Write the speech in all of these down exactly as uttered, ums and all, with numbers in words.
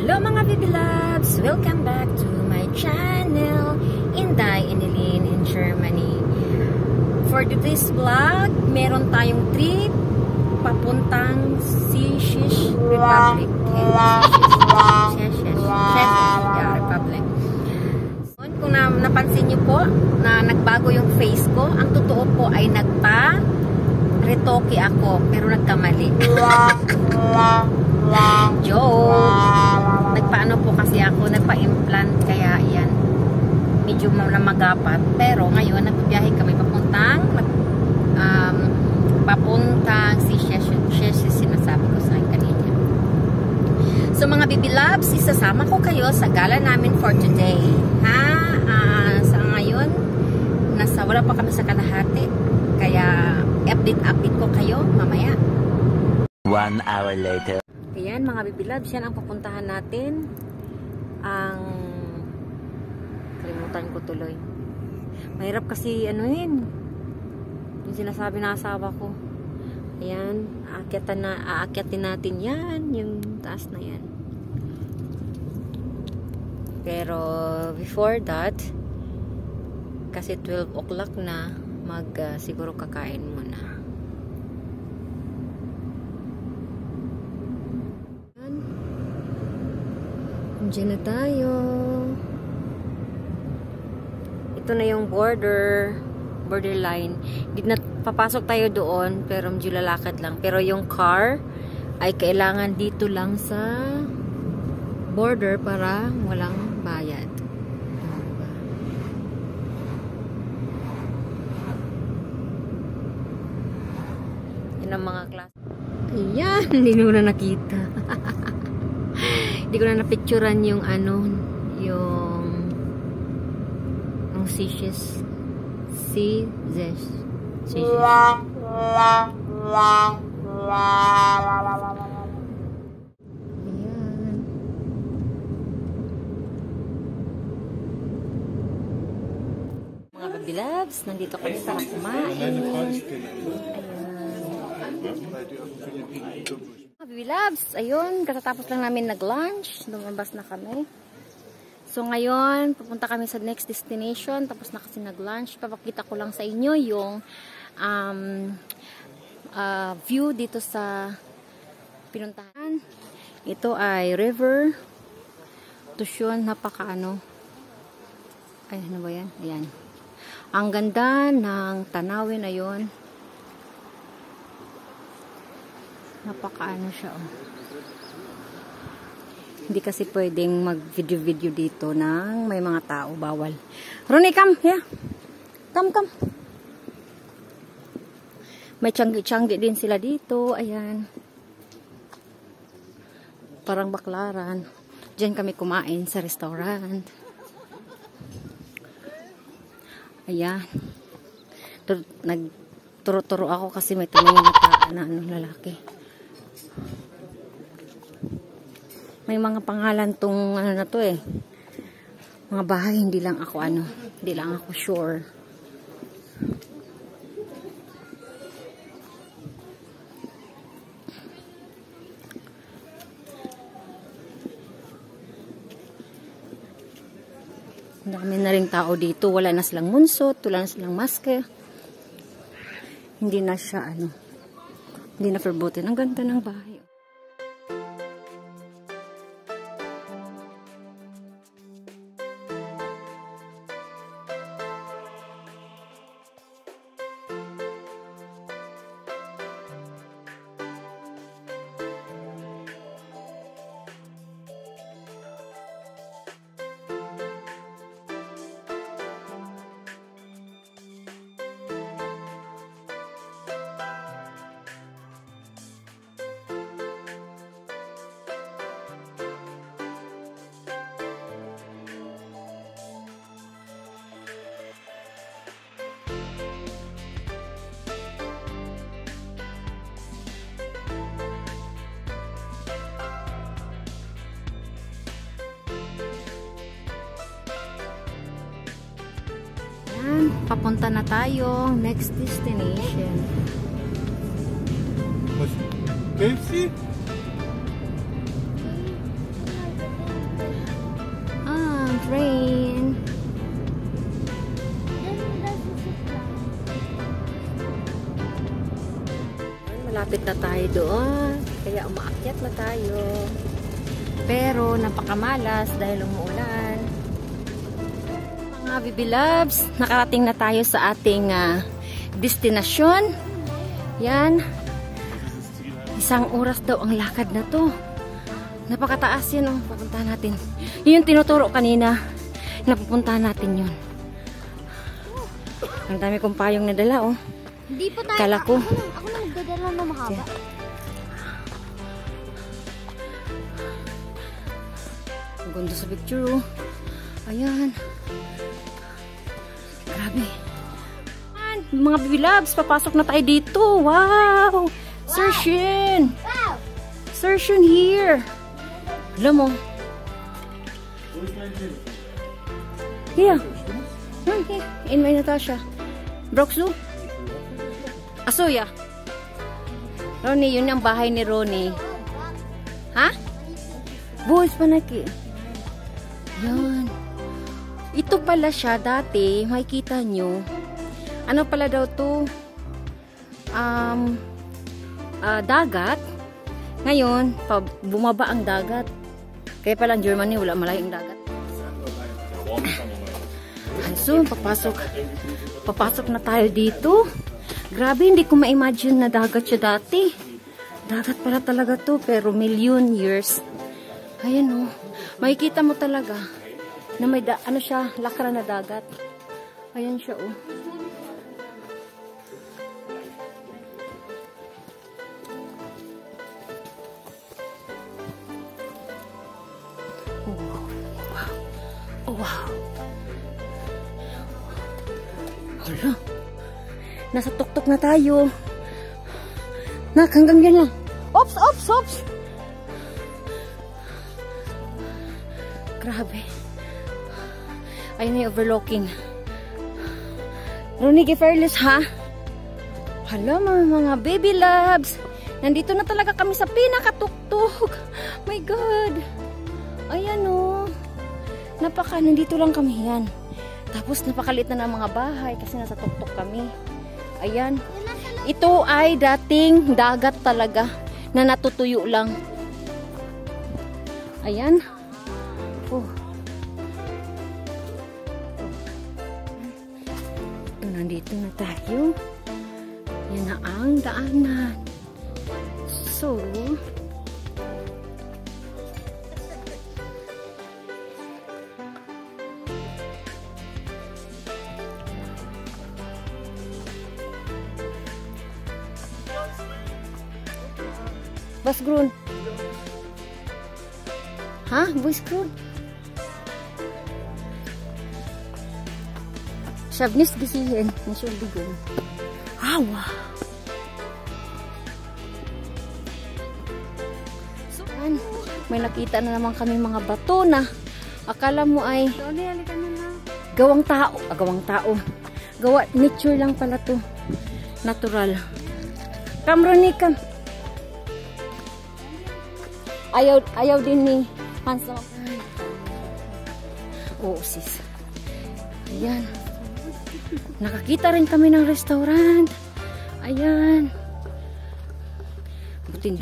Hello mga BabyLabs! Welcome back to my channel, Inday Inilin in Germany. For today's vlog, meron tayong trip papuntang Czech Republic. Czech Republic. Kung na, napansin niyo po na nagbago yung face ko, ang totoo po ay nagpa-retoke ako, pero nagkamali. Joke! Nagpaano po kasi ako, nagpa-implant, kaya yan, medyo namagapat. Pero ngayon, nagbibiyahe kami papuntang, um, papuntang si Czech, sinasabi ko sa kanina. So mga BabyLabs, isasama ko kayo sa gala namin for today. Ha? Uh, sa ngayon, nasa, wala pa kami sa kalahati. Kaya, update-update ko kayo mamaya. One hour later. Ayan mga BabyLabs, yan ang papuntahan natin. Ang kalimutan ko tuloy. Mahirap kasi ano yun, yung sinasabi na asawa ko. Ayan, aakyatan na, aakyatin natin yan, yung taas na yan. Pero before that, kasi twelve o'clock na, mag uh, siguro kakain muna. Diyan na tayo. Ito na yung border, borderline. Di na papasok tayo doon, pero medyo lalakad lang. Pero yung car ay kailangan dito lang sa border para walang bayad. Yan ang mga klase. Ayan, hindi mo na nakita. Hindi ko na napicturan yung ano, yung ang sishes. Si Zes. Sishes. Ayan. Mga BabyLabs, nandito kami sa kumain. Ayan. BabyLabs, ayun, katatapos lang namin nag-lunch, lumabas na kami. So ngayon, pupunta kami sa next destination, tapos na kasi nag-lunch. Papakita ko lang sa inyo yung um, uh, view dito sa pinuntahan. Ito ay river. Ito yun, napaka ano. Ay, ano ba yan? Ayan. Ang ganda ng tanawin na yun. Napaka-ano siya, oh. Hindi kasi pwedeng mag-video-video dito nang may mga tao, bawal. Ronnie, come, yeah. Come, come. May tiyanggi-tiyanggi din sila dito, ayan. Parang baklaran. Diyan kami kumain sa restaurant. Ayan. Nagturo-turo ako kasi may tumingin na, na ano, lalaki. May mga pangalan tong ano na to eh. Mga bahay, hindi lang ako ano, hindi lang ako sure. Dami na ring tao dito, wala na silang munsot, wala na silang maske. Hindi na siya ano, hindi na verboten. Ang ganda ng bahay. Papunta na tayo next destination. K F C? malapit na tayo doon. Kaya umaakyat na tayo. Pero napakamalas dahil umuulan. Mga BabyLabs, nakarating na tayo sa ating uh, destinasyon. Yan. Isang oras daw ang lakad na to. Napakataas yun, oh. Papuntahan natin. Yun yung tinuturo kanina. Napupuntahan natin yun. Ang dami kong payong nadala, oh. Hindi po tayo. Kala ko. Ako, ako na magdadala na mahaba. Ang ganda sa picture, oh. Ayan. Grabe. Ayan, mga BabyLabs, papasok na tayo dito. Wow! Sir Shin! Wow! Sir Shin here! Alam mo. Here. Hmm, here. In my Natasha. Broxu? Asuya. Ronnie, yun ang bahay ni Ronnie. Ha? Boys panaki. Yan. Ito pala siya dati. Makikita nyo. Ano pala daw to? Um, uh, dagat. Ngayon, pa, bumaba ang dagat. Kaya pala ang Germany, wala malayong dagat. So, papasok. Papasok na tayo dito. Grabe, hindi ko ma-imagine na dagat siya dati. Dagat pala talaga to, pero million years. Ayan, oh. Makikita mo talaga na may da ano siya, lakra na dagat. Ayan siya, oh. Oh, wow. Oh, wow. Hala. Nasa tuktok na tayo. Nak, hanggang yan lang. Ops, ops, ops. Grabe. Ayun yung overlooking. Ronnie, Giferlis, ha? Hala, mga, mga BabyLabs. Nandito na talaga kami sa pinakatuktok. My God. Ayan, oh. Napaka, nandito lang kami yan. Tapos napakalit na ng mga bahay kasi nasa tuktok kami. Ayan. Ito ay dating dagat talaga na natutuyo lang. Ayan. Oh. Ito, nandito na tayo. Yan na ang daanan. So, was grun? Ha? Was grun? Shabnis gisihin. Nasyulbigon. Awa! So, may nakita na naman kami mga bato na akala mo ay gawang tao. Ah, gawang tao. Gawa, nature lang pala to. Natural. Kamronika. Ayaw, ayaw din ni Hansa. Oo, sis. Ayan. Nakakita rin kami ng restaurant. Ayan. Butin.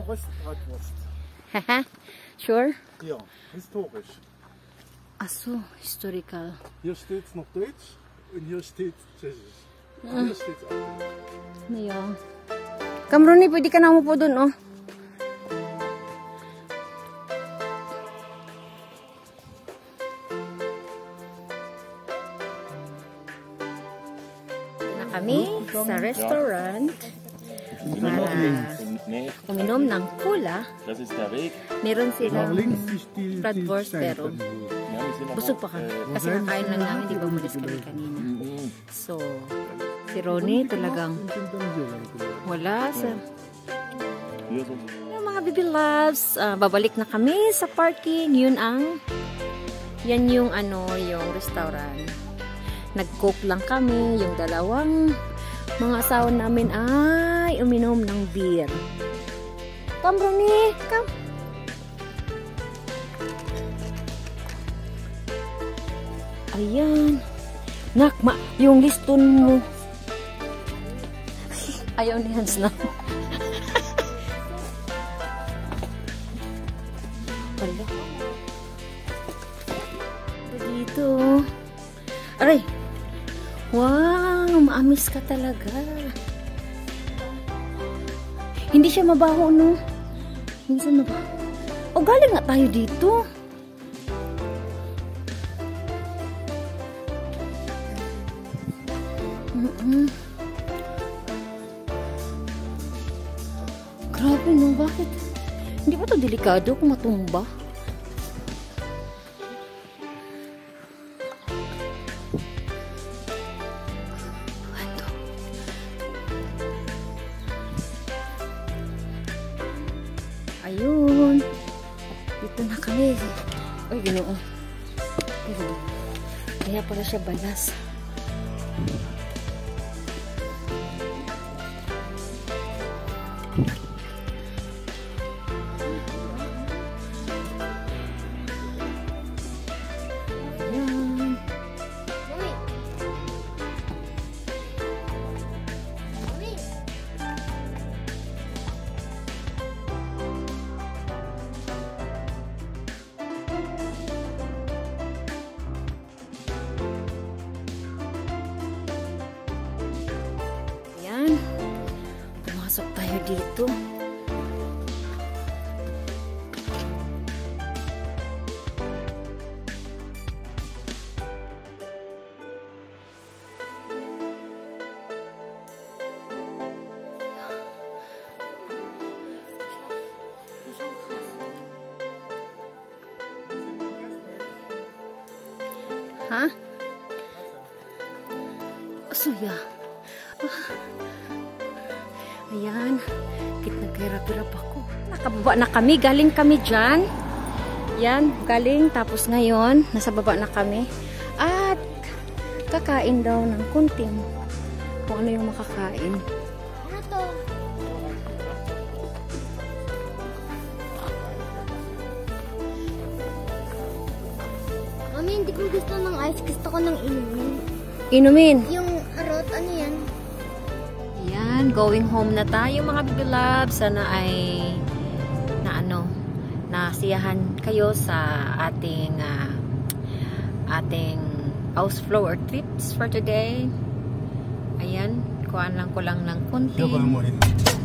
Haha. Sure? Ja, historisch. Aso, historical. Hier steht es noch Deutsch und hier steht Tschechisch. Ah. Hier steht es auch. Ayan. Kamroni, pwede ka na mo po dun, oh. Kami sa restaurant para uminom ng cola. Meron silang bratwurst pero busog pa kami. Kasi nakain lang namin, di ba umalis kami kanina. So, si Ronnie talagang wala sa... Yung mga BabyLabs, uh, babalik na kami sa parking. Yun ang... Yan yung ano, yung restaurant. Nag-cook lang kami. Yung dalawang mga asawa namin ay uminom ng beer. Come, Ronnie! Come! Ayan. Nakma, yung liston mo. Ayaw ni Hans na. Hala. Dito. Aray. Wow, maamis ka talaga. Hindi siya mabaho, no? Hindi siya mabaho. O, galing nga tayo dito. Mm-mm. Grabe, no? Bakit? Hindi ba ito delikado kung matumba? Ano? Ayun. Dito na kami. Ay, ganoon. Kaya pala siya balas. Pumasok tayo dito. Ha? Suya. Ah. Ayan, kit nagkirap-irap ako. Nakababa na kami, galing kami dyan. Yan, galing. Tapos ngayon, nasa baba na kami. At kakain daw ng kunting. Kung ano yung makakain. Ano to? Mami, hindi ko gusto ng ice. Gusto ko ng inumin. Inumin? Yung arot, ano yan? Yan, going home na tayo mga BabyLabs. Sana ay na ano, nasiyahan kayo sa ating uh, ating house floor trips for today. Ayan, kuhaan lang ko lang ng konti.